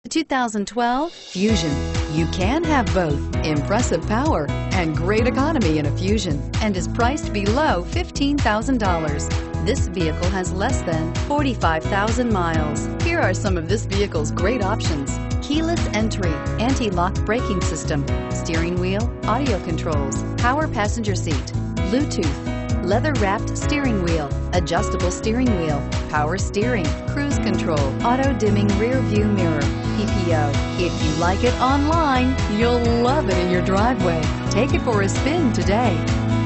2012 Fusion. You can have both impressive power and great economy in a Fusion, and is priced below $15,000. This vehicle has less than 45,000 miles. Here are some of this vehicle's great options: keyless entry, anti-lock braking system, steering wheel audio controls, power passenger seat, Bluetooth, leather-wrapped steering wheel, adjustable steering wheel, power steering, cruise control, auto-dimming rear view mirror, PPO. If you like it online, you'll love it in your driveway. Take it for a spin today.